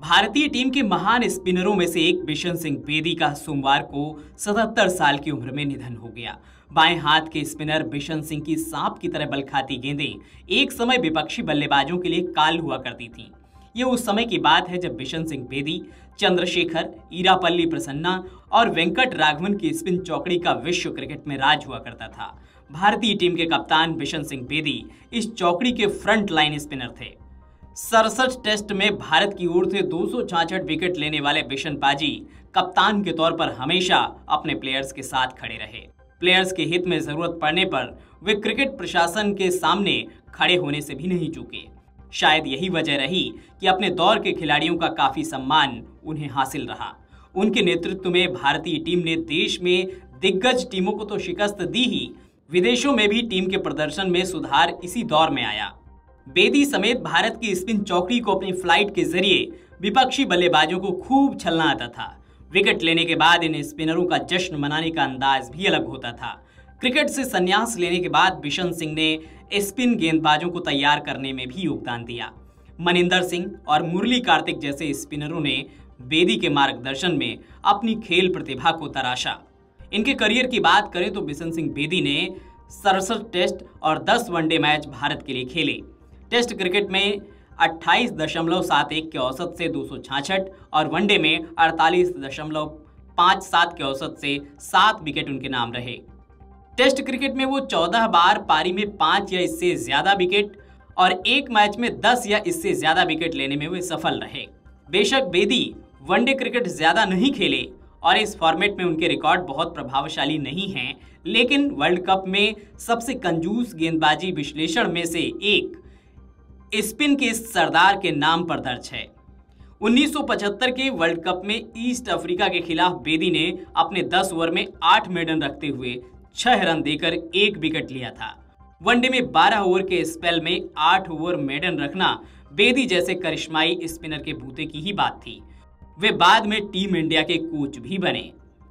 भारतीय टीम के महान स्पिनरों में से एक बिशन सिंह बेदी का सोमवार को 77 साल की उम्र में निधन हो गया। बाएं हाथ के स्पिनर बिशन सिंह की सांप की तरह बल खाती गेंदें एक समय विपक्षी बल्लेबाजों के लिए काल हुआ करती थीं। ये उस समय की बात है जब बिशन सिंह बेदी, चंद्रशेखर, ईरापल्ली प्रसन्ना और वेंकट राघवन की स्पिन चौकड़ी का विश्व क्रिकेट में राज हुआ करता था। भारतीय टीम के कप्तान बिशन सिंह बेदी इस चौकड़ी के फ्रंट लाइन स्पिनर थे। 67 टेस्ट में भारत की ओर से 266 विकेट लेने वाले बिशन पाजी कप्तान के तौर पर हमेशा अपने प्लेयर्स के साथ खड़े रहे। प्लेयर्स के हित में जरूरत पड़ने पर वे क्रिकेट प्रशासन के सामने खड़े होने से भी नहीं चूके। शायद यही वजह रही कि अपने दौर के खिलाड़ियों का काफी सम्मान उन्हें हासिल रहा। उनके नेतृत्व में भारतीय टीम ने देश में दिग्गज टीमों को तो शिकस्त दी ही, विदेशों में भी टीम के प्रदर्शन में सुधार इसी दौर में आया। बेदी समेत भारत की स्पिन चौकड़ी को अपनी फ्लाइट के जरिए विपक्षी बल्लेबाजों को खूब छलना आता था। विकेट लेने के बाद इन स्पिनरों का जश्न मनाने का अंदाज भी अलग होता था। क्रिकेट से संन्यास लेने के बाद बिशन सिंह ने स्पिन गेंदबाजों को तैयार करने में भी योगदान दिया। मनिंदर सिंह और मुरली कार्तिक जैसे स्पिनरों ने बेदी के मार्गदर्शन में अपनी खेल प्रतिभा को तराशा। इनके करियर की बात करें तो बिशन सिंह बेदी ने 67 टेस्ट और 10 वनडे मैच भारत के लिए खेले। टेस्ट क्रिकेट में 28.71 के औसत से 266 और वनडे में 48.57 के औसत से 7 विकेट उनके नाम रहे। टेस्ट क्रिकेट में वो 14 बार पारी में 5 या इससे ज्यादा विकेट और एक मैच में 10 या इससे ज्यादा विकेट लेने में वे सफल रहे। बेशक बेदी वनडे क्रिकेट ज्यादा नहीं खेले और इस फॉर्मेट में उनके रिकॉर्ड बहुत प्रभावशाली नहीं हैं, लेकिन वर्ल्ड कप में सबसे कंजूस गेंदबाजी विश्लेषण में से एक स्पिन के सरदार के नाम पर दर्ज है। 1975 के वर्ल्ड कप में ईस्ट अफ्रीका के खिलाफ बेदी ने अपने 10 ओवर में 8 मेडन रखते हुए 6 रन देकर 1 विकेट लिया था। वनडे में 12 ओवर के स्पेल में 8 ओवर मेडन रखना बेदी जैसे करिश्माई स्पिनर के बूते की ही बात थी। वे बाद में टीम इंडिया के कोच भी बने।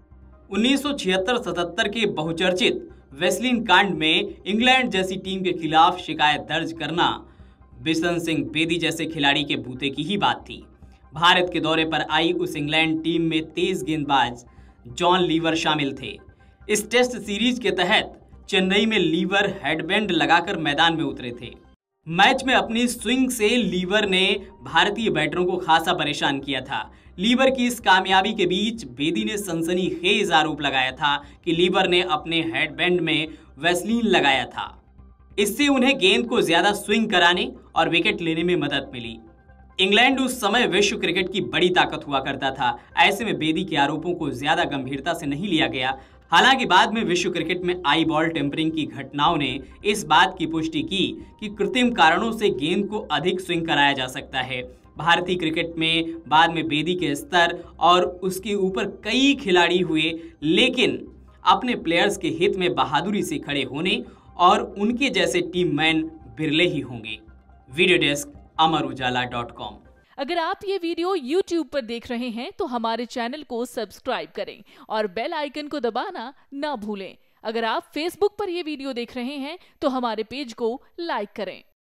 1976-77 के बहुचर्चित वेस्लिन कांड में इंग्लैंड जैसी टीम के खिलाफ शिकायत दर्ज करना बिशन सिंह बेदी जैसे खिलाड़ी के बूते की ही बात थी। भारत के दौरे पर आई उस इंग्लैंड टीम में तेज गेंदबाज जॉन लीवर शामिल थे। इस टेस्ट सीरीज के तहत चेन्नई में लीवर हेडबैंड लगाकर मैदान में उतरे थे। मैच में अपनी स्विंग से लीवर ने भारतीय बैटरों को खासा परेशान किया था। लीवर की इस कामयाबी के बीच बेदी ने सनसनीखेज आरोप लगाया था कि लीवर ने अपने हेडबैंड में वैसलीन लगाया था। इससे उन्हें गेंद को ज्यादा स्विंग कराने और विकेट लेने में मदद मिली। इंग्लैंड उस समय विश्व क्रिकेट की बड़ी ताकत हुआ करता था। ऐसे में बेदी के आरोपों को ज्यादा गंभीरता से नहीं लिया गया। हालांकि बाद में विश्व क्रिकेट में आई बॉल टेम्परिंग की घटनाओं ने इस बात की पुष्टि की कि कृत्रिम कारणों से गेंद को अधिक स्विंग कराया जा सकता है। भारतीय क्रिकेट में बाद में बेदी के स्तर और उसके ऊपर कई खिलाड़ी हुए, लेकिन अपने प्लेयर्स के हित में बहादुरी से खड़े होने और उनके जैसे टीम मैन बिरले ही होंगे। वीडियो डेस्क अमरउजाला.com। अगर आप ये वीडियो YouTube पर देख रहे हैं तो हमारे चैनल को सब्सक्राइब करें और बेल आइकन को दबाना ना भूलें। अगर आप Facebook पर ये वीडियो देख रहे हैं तो हमारे पेज को लाइक करें।